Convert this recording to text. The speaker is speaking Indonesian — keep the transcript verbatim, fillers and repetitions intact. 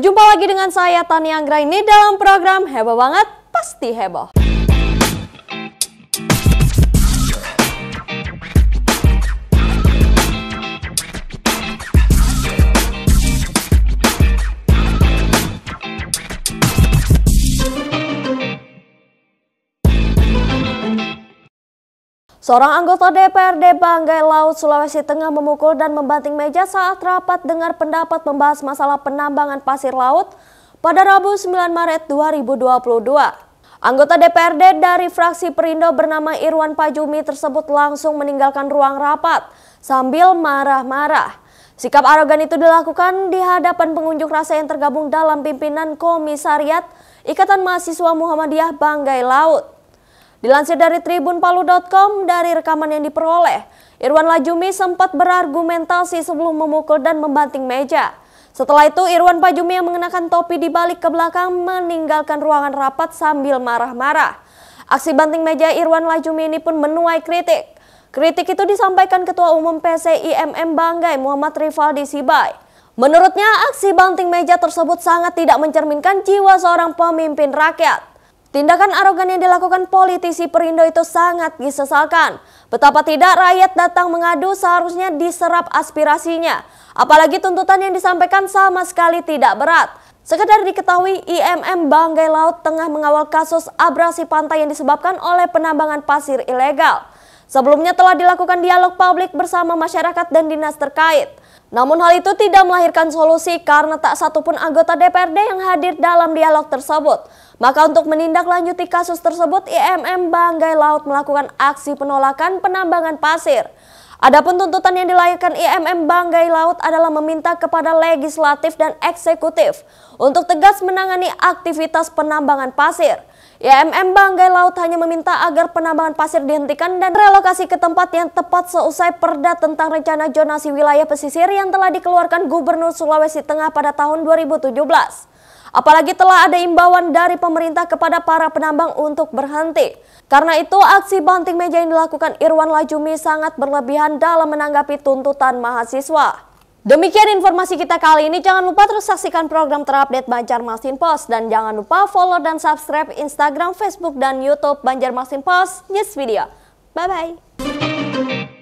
Berjumpa lagi dengan saya Tania Anggraini dalam program Heboh Banget Pasti Heboh. Seorang anggota D P R D Banggai Laut, Sulawesi Tengah memukul dan membanting meja saat rapat dengar pendapat membahas masalah penambangan pasir laut pada Rabu sembilan Maret dua ribu dua puluh dua. Anggota D P R D dari fraksi Perindo bernama Irwan Pajumi tersebut langsung meninggalkan ruang rapat sambil marah-marah. Sikap arogan itu dilakukan di hadapan pengunjuk rasa yang tergabung dalam pimpinan Komisariat Ikatan Mahasiswa Muhammadiyah Banggai Laut. Dilansir dari tribun palu dot com, dari rekaman yang diperoleh, Irwan Pajumi sempat berargumentasi sebelum memukul dan membanting meja. Setelah itu, Irwan Pajumi yang mengenakan topi dibalik ke belakang meninggalkan ruangan rapat sambil marah-marah. Aksi banting meja Irwan Pajumi ini pun menuai kritik. Kritik itu disampaikan Ketua Umum P C I M M Banggai Muhammad Rivaldi Sibai. Menurutnya, aksi banting meja tersebut sangat tidak mencerminkan jiwa seorang pemimpin rakyat. Tindakan arogan yang dilakukan politisi Perindo itu sangat disesalkan. Betapa tidak rakyat datang mengadu seharusnya diserap aspirasinya. Apalagi tuntutan yang disampaikan sama sekali tidak berat. Sekedar diketahui I M M Banggai Laut tengah mengawal kasus abrasi pantai yang disebabkan oleh penambangan pasir ilegal. Sebelumnya telah dilakukan dialog publik bersama masyarakat dan dinas terkait. Namun hal itu tidak melahirkan solusi karena tak satupun anggota D P R D yang hadir dalam dialog tersebut. Maka untuk menindaklanjuti kasus tersebut, I M M Banggai Laut melakukan aksi penolakan penambangan pasir. Adapun tuntutan yang dilahirkan I M M Banggai Laut adalah meminta kepada legislatif dan eksekutif untuk tegas menangani aktivitas penambangan pasir. I M M Banggai Laut hanya meminta agar penambangan pasir dihentikan dan relokasi ke tempat yang tepat seusai Perda tentang rencana zonasi wilayah pesisir yang telah dikeluarkan Gubernur Sulawesi Tengah pada tahun dua ribu tujuh belas. Apalagi telah ada imbauan dari pemerintah kepada para penambang untuk berhenti. Karena itu, aksi banting meja yang dilakukan Irwan Pajumi sangat berlebihan dalam menanggapi tuntutan mahasiswa. Demikian informasi kita kali ini. Jangan lupa terus saksikan program terupdate Banjarmasin Post. Dan jangan lupa follow dan subscribe Instagram, Facebook, dan YouTube Banjarmasin Post News Video. Bye-bye.